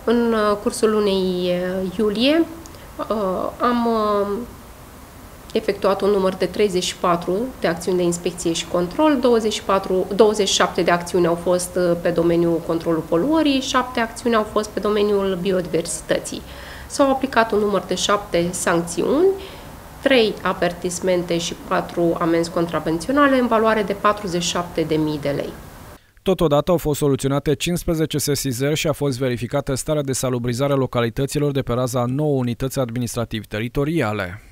În cursul lunii iulie am efectuat un număr de 34 de acțiuni de inspecție și control, 27 de acțiuni au fost pe domeniul controlul poluării, 7 acțiuni au fost pe domeniul biodiversității. S-au aplicat un număr de 7 sancțiuni, 3 avertismente și 4 amenzi contravenționale în valoare de 47.000 de lei. Totodată au fost soluționate 15 sesizări și a fost verificată starea de salubrizare a localităților de pe raza 9 unități administrativ-teritoriale.